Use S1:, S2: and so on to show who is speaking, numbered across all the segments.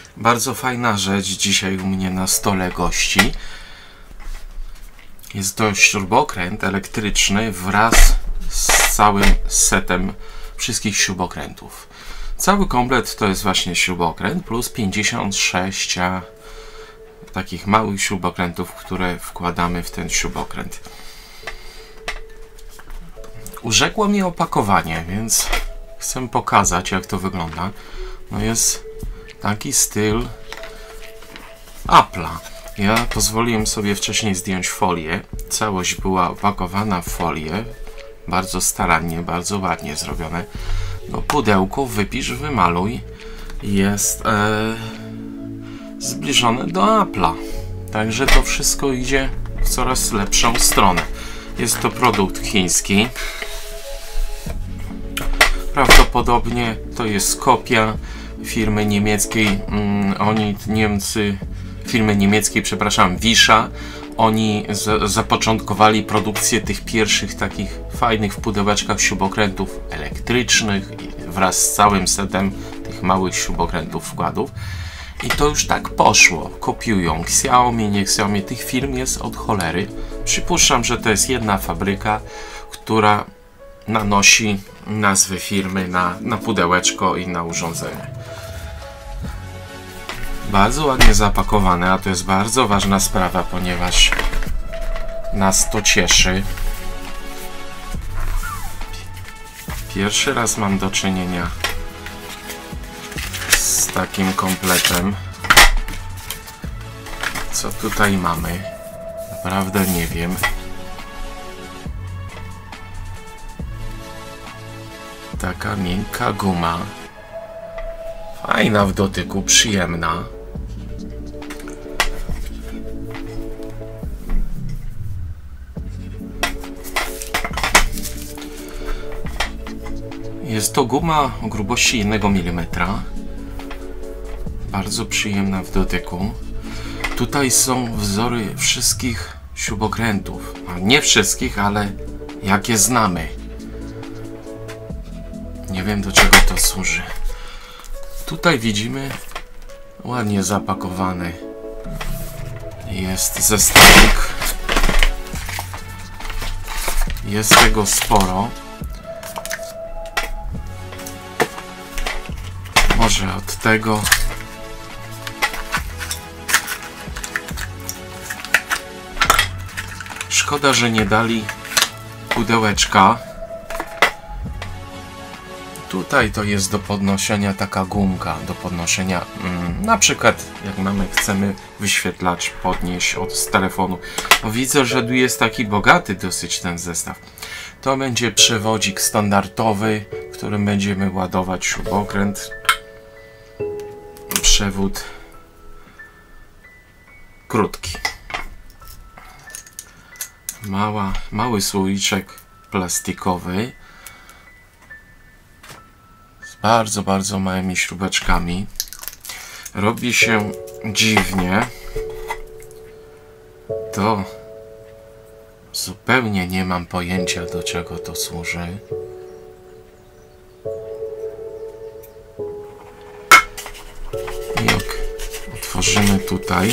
S1: Bardzo fajna rzecz dzisiaj u mnie na stole gości. Jest to śrubokręt elektryczny wraz z całym setem wszystkich śrubokrętów. Cały komplet to jest właśnie śrubokręt plus 56 takich małych śrubokrętów, które wkładamy w ten śrubokręt. Urzekło mi opakowanie, więc chcę pokazać, jak to wygląda. No jest taki styl Apple'a. Ja pozwoliłem sobie wcześniej zdjąć folię. Całość była opakowana w folię. Bardzo starannie, bardzo ładnie zrobione. No, pudełko wypisz, wymaluj. Jest zbliżone do Apple'a. Także to wszystko idzie w coraz lepszą stronę. Jest to produkt chiński. Prawdopodobnie to jest kopia firmy niemieckiej. Firmy niemieckiej, przepraszam, Wisza. Oni zapoczątkowali produkcję tych pierwszych takich fajnych w pudełeczkach śrubokrętów elektrycznych wraz z całym setem tych małych śrubokrętów wkładów. I to już tak poszło. Kopiują Xiaomi, nie Xiaomi. Tych firm jest od cholery. Przypuszczam, że to jest jedna fabryka, która nanosi nazwy firmy na pudełeczko i na urządzenie. Bardzo ładnie zapakowane, a to jest bardzo ważna sprawa, ponieważ nas to cieszy. Pierwszy raz mam do czynienia z takim kompletem. Co tutaj mamy? Naprawdę nie wiem. Taka miękka guma. Fajna w dotyku, przyjemna. Jest to guma o grubości 1 mm. Bardzo przyjemna w dotyku. Tutaj są wzory wszystkich śrubokrętów. Nie wszystkich, ale jakie znamy. Nie wiem, do czego to służy. Tutaj widzimy ładnie zapakowany jest zestawik. Jest tego sporo. Może od tego szkoda, że nie dali pudełeczka. Tutaj to jest do podnoszenia taka gumka, do podnoszenia na przykład jak chcemy wyświetlacz podnieść z telefonu. No, widzę, że tu jest taki bogaty dosyć ten zestaw. To będzie przewodzik standardowy, którym będziemy ładować śrubokręt. Przewód krótki. Mały słoiczek plastikowy z bardzo małymi śrubeczkami. Robi się dziwnie. To zupełnie nie mam pojęcia, do czego to służy. Jak otworzymy tutaj,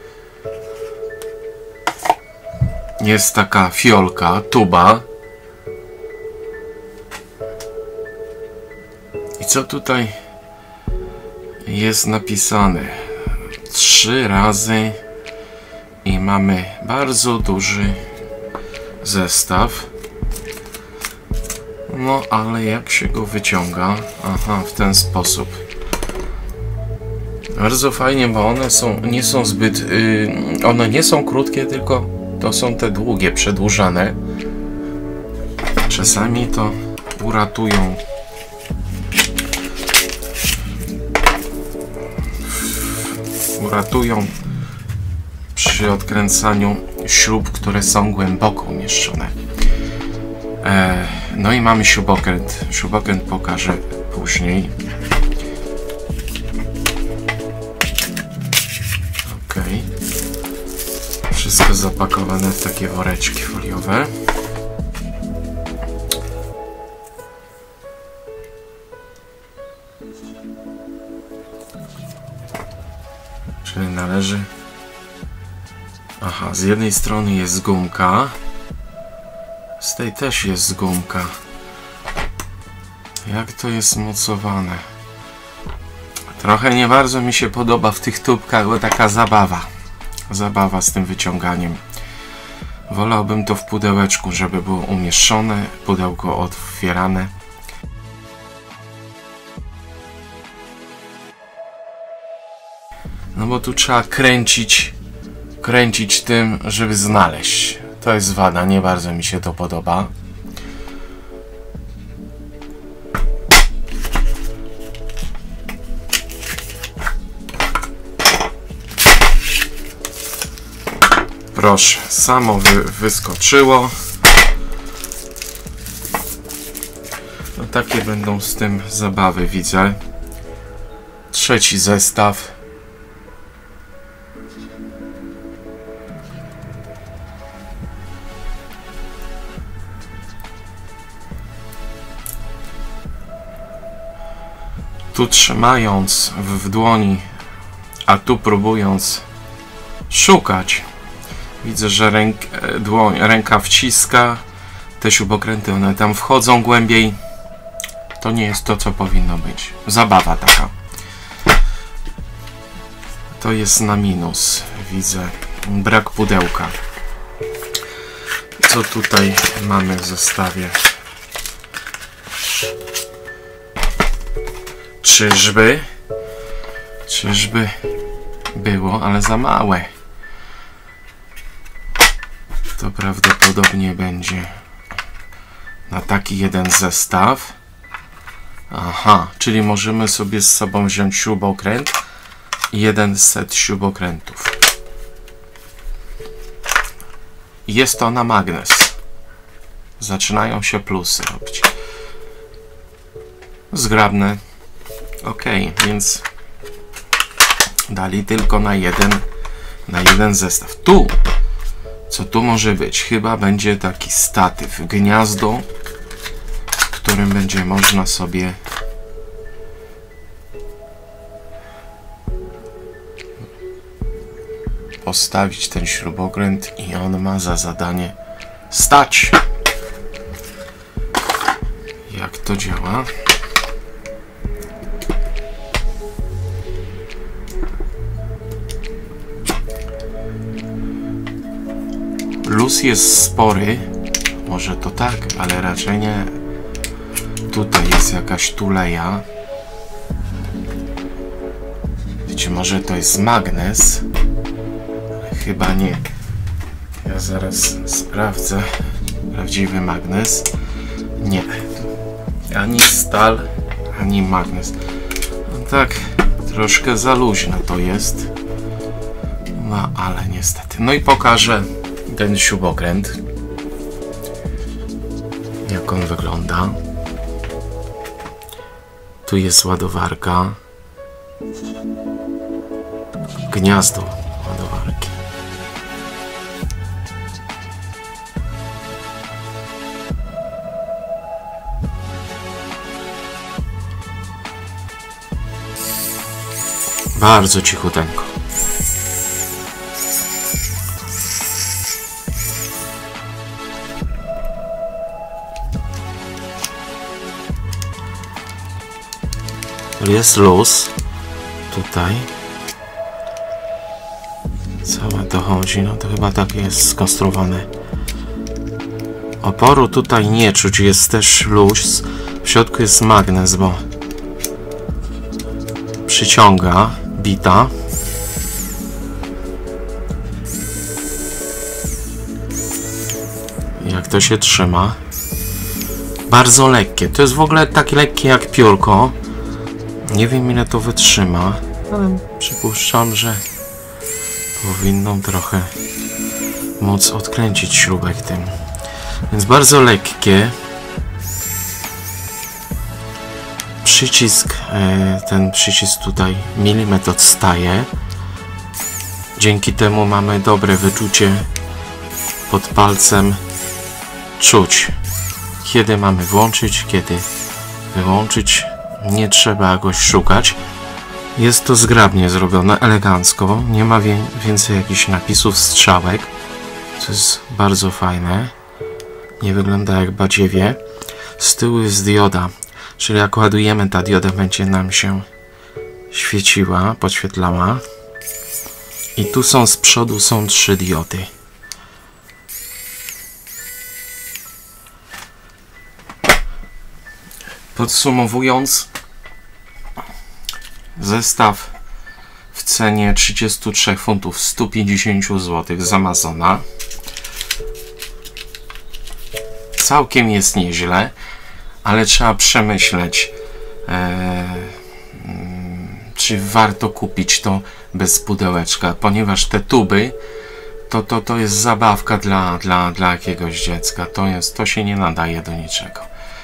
S1: jest taka fiolka, tuba. I co tutaj jest napisane? 3 razy i mamy bardzo duży zestaw. No ale jak się go wyciąga? Aha, w ten sposób. Bardzo fajnie, bo one nie są zbyt... one nie są krótkie, tylko to są te długie, przedłużane. Czasami to uratują przy odkręcaniu śrub, które są głęboko umieszczone. No i mamy śrubokręt. Śrubokręt pokażę później. Ok. Wszystko zapakowane w takie woreczki foliowe. Czyli należy... Aha, z jednej strony jest gumka, z tej też jest gumka. Jak to jest mocowane? Trochę nie bardzo mi się podoba w tych tubkach, bo taka zabawa z tym wyciąganiem. Wolałbym to w pudełeczku, żeby było umieszczone, pudełko otwierane. No bo tu trzeba kręcić tym, żeby znaleźć. To jest wada, nie bardzo mi się to podoba. Proszę, samo wyskoczyło. No takie będą z tym zabawy, widzę. Trzeci zestaw. Tu trzymając w dłoni, a tu próbując szukać, widzę, że ręka wciska, te śrubokręty, one tam wchodzą głębiej. To nie jest to, co powinno być. Zabawa taka. To jest na minus, widzę. Brak pudełka. Co tutaj mamy w zestawie? Czyżby było, ale za małe. To prawdopodobnie będzie na taki jeden zestaw. Aha, czyli możemy sobie z sobą wziąć śrubokręt i jeden set śrubokrętów. Jest to na magnes. Zaczynają się plusy robić. Zgrabne. Ok, więc dali tylko na jeden zestaw. Co tu może być? Chyba będzie taki statyw, gniazdo, w którym będzie można sobie postawić ten śrubokręt i on ma za zadanie stać. Jak to działa? Luz jest spory, może to tak, ale raczej nie. Tutaj jest jakaś tuleja. Wiecie, może to jest magnes, ale chyba nie. Ja zaraz sprawdzę. Prawdziwy magnes. Nie. Ani stal, ani magnes. No tak, troszkę za luźno to jest. No, ale niestety. No i pokażę ten śrubokręt, jak on wygląda. Tu jest ładowarka, gniazdo ładowarki. Bardzo cichuteńko. Jest luz tutaj. Całe to chodzi, no to chyba tak jest skonstruowane. Oporu tutaj nie czuć, jest też luz. W środku jest magnes, bo przyciąga bita. Jak to się trzyma. Bardzo lekkie. To jest w ogóle takie lekkie jak piórko. Nie wiem, ile to wytrzyma, ale przypuszczam, że powinno trochę móc odkręcić śrubek tym. Więc bardzo lekkie. Przycisk, ten przycisk tutaj milimetr odstaje. Dzięki temu mamy dobre wyczucie pod palcem. Czuć, kiedy mamy włączyć, kiedy wyłączyć. Nie trzeba jakoś szukać. Jest to zgrabnie zrobione, elegancko. Nie ma więcej jakichś napisów, strzałek. Co jest bardzo fajne. Nie wygląda jak badziewie. Z tyłu jest dioda. Czyli jak ładujemy, ta dioda będzie nam się świeciła, podświetlała. I tu są z przodu 3 diody. Podsumowując, zestaw w cenie 33 funtów 150 zł z Amazona. Całkiem jest nieźle, ale trzeba przemyśleć, czy warto kupić to bez pudełeczka, ponieważ te tuby to jest zabawka dla jakiegoś dziecka. To się nie nadaje do niczego.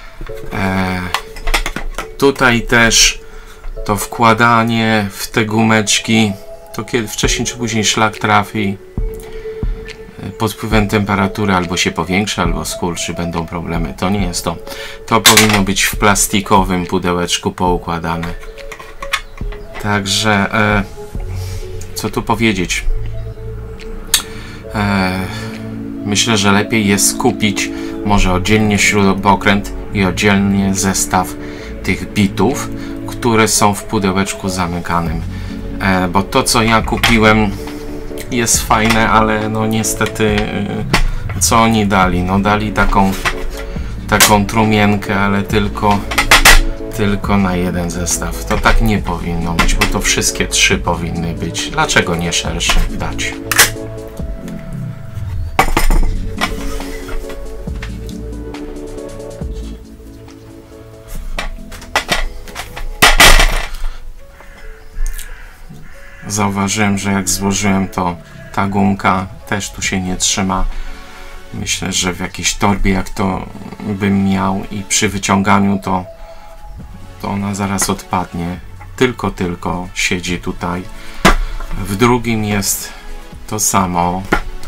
S1: Tutaj też to wkładanie w te gumeczki, to kiedy wcześniej czy później szlak trafi, pod wpływem temperatury albo się powiększy, albo skurczy, będą problemy. To nie jest to. To powinno być w plastikowym pudełeczku poukładane. Także co tu powiedzieć? Myślę, że lepiej jest kupić może oddzielnie śrubokręt i oddzielnie zestaw tych bitów, które są w pudełeczku zamykanym. Bo to, co ja kupiłem, jest fajne, ale no niestety co oni dali? No dali taką trumienkę, ale tylko na jeden zestaw. To tak nie powinno być, bo to wszystkie 3 powinny być. Dlaczego nie szerszy dać? Zauważyłem, że jak złożyłem, to ta gumka też tu się nie trzyma. Myślę, że w jakiejś torbie, jak to bym miał, i przy wyciąganiu to ona zaraz odpadnie. Tylko siedzi tutaj. W drugim jest to samo.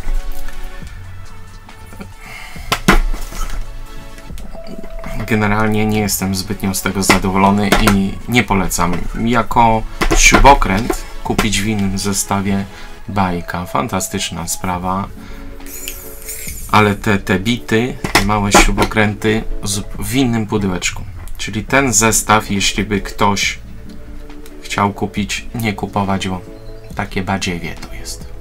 S1: Generalnie nie jestem zbytnio z tego zadowolony i nie polecam. Jako śrubokręt kupić w innym zestawie, bajka, fantastyczna sprawa, ale te bity, te małe śrubokręty w innym pudełeczku. Czyli ten zestaw, jeśli by ktoś chciał kupić, nie kupować, bo takie badziewie to jest.